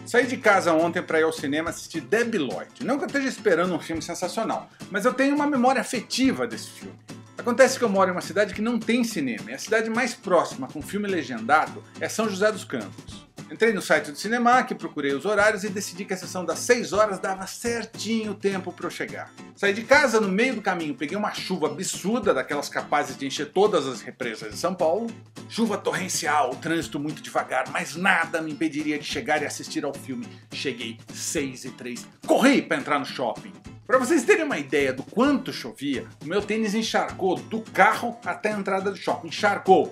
Saí de casa ontem para ir ao cinema assistir Debi Lloyd. Não que eu esteja esperando um filme sensacional, mas eu tenho uma memória afetiva desse filme. Acontece que eu moro em uma cidade que não tem cinema, e a cidade mais próxima com filme legendado é São José dos Campos. Entrei no site do Cinemark, procurei os horários e decidi que a sessão das 6 horas dava certinho o tempo para eu chegar. Saí de casa, no meio do caminho peguei uma chuva absurda, daquelas capazes de encher todas as represas de São Paulo. Chuva torrencial, trânsito muito devagar, mas nada me impediria de chegar e assistir ao filme. Cheguei 6h03, corri para entrar no shopping. Para vocês terem uma ideia do quanto chovia, o meu tênis encharcou do carro até a entrada do shopping, encharcou.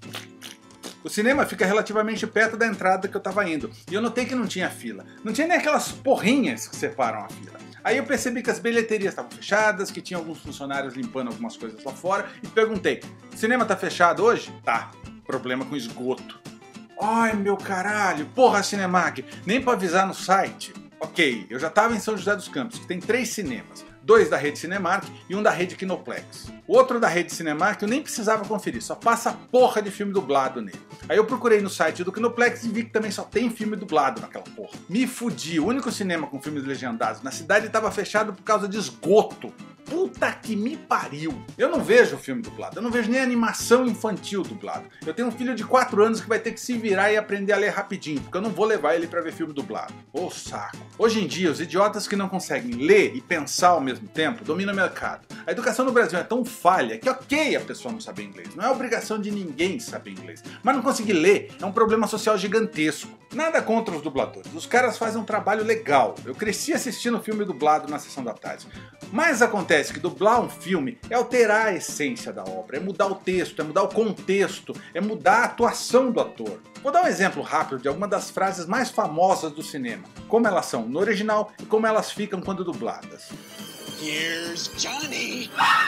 O cinema fica relativamente perto da entrada que eu estava indo, e eu notei que não tinha fila. Não tinha nem aquelas porrinhas que separam a fila. Aí eu percebi que as bilheterias estavam fechadas, que tinha alguns funcionários limpando algumas coisas lá fora, e perguntei, o cinema tá fechado hoje? Tá, problema com esgoto. Ai meu caralho, porra Cinemark, nem pra avisar no site. Ok, eu já estava em São José dos Campos, que tem 3 cinemas. 2 da rede Cinemark e 1 da rede Kinoplex. O outro da rede Cinemark eu nem precisava conferir, só passa porra de filme dublado nele. Aí eu procurei no site do Kinoplex e vi que também só tem filme dublado naquela porra. Me fudi, o único cinema com filmes legendados na cidade estava fechado por causa de esgoto. Puta que me pariu! Eu não vejo filme dublado, eu não vejo nem animação infantil dublado. Eu tenho um filho de 4 anos que vai ter que se virar e aprender a ler rapidinho, porque eu não vou levar ele pra ver filme dublado. Ô saco! Hoje em dia, os idiotas que não conseguem ler e pensar ao mesmo tempo dominam o mercado. A educação no Brasil é tão falha que ok a pessoa não saber inglês, não é obrigação de ninguém saber inglês. Mas não conseguir ler é um problema social gigantesco. Nada contra os dubladores, os caras fazem um trabalho legal. Eu cresci assistindo filme dublado na sessão da tarde. Mas acontece que dublar um filme é alterar a essência da obra, é mudar o texto, é mudar o contexto, é mudar a atuação do ator. Vou dar um exemplo rápido de algumas das frases mais famosas do cinema, como elas são no original e como elas ficam quando dubladas. Here's Johnny!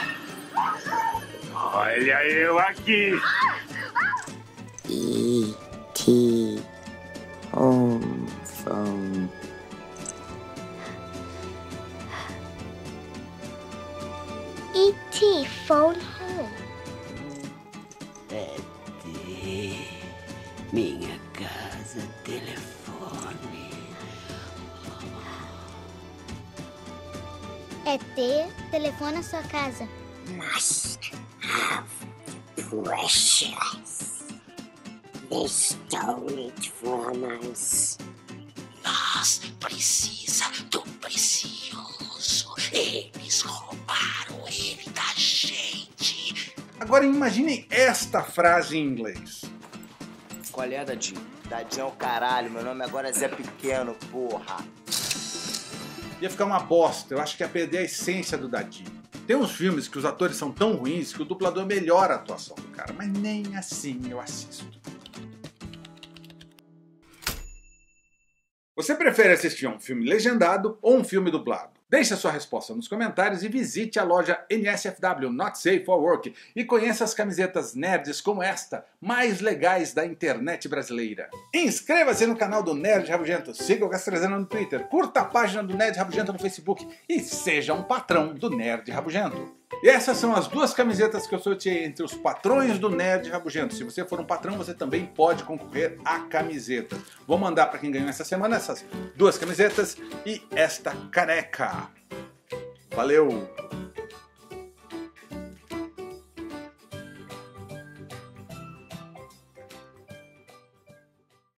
Olha eu aqui! E.T. Home Phone. E.T. Phone Home. E.T. Minha casa, telefone. E.T. telefona a sua casa. Must have precious. They stole it from us. Nós precisa do precioso. Eles roubaram ele da gente. Agora imaginem esta frase em inglês. Qual é, Dadinho? Dadinho é o caralho, meu nome agora é Zé Pequeno, porra. Ia ficar uma bosta, eu acho que ia perder a essência do Dadinho. Tem uns filmes que os atores são tão ruins que o dublador melhora a atuação do cara, mas nem assim eu assisto. Você prefere assistir a um filme legendado ou um filme dublado? Deixe a sua resposta nos comentários e visite a loja NSFW Not Safe for Work e conheça as camisetas nerds como esta, mais legais da internet brasileira. Inscreva-se no canal do Nerd Rabugento, siga o Gastrezano no Twitter, curta a página do Nerd Rabugento no Facebook e seja um patrão do Nerd Rabugento. E essas são as 2 camisetas que eu sorteei entre os patrões do Nerd Rabugento. Se você for um patrão, você também pode concorrer a camisetas. Vou mandar para quem ganhou essa semana essas 2 camisetas e esta caneca. Valeu!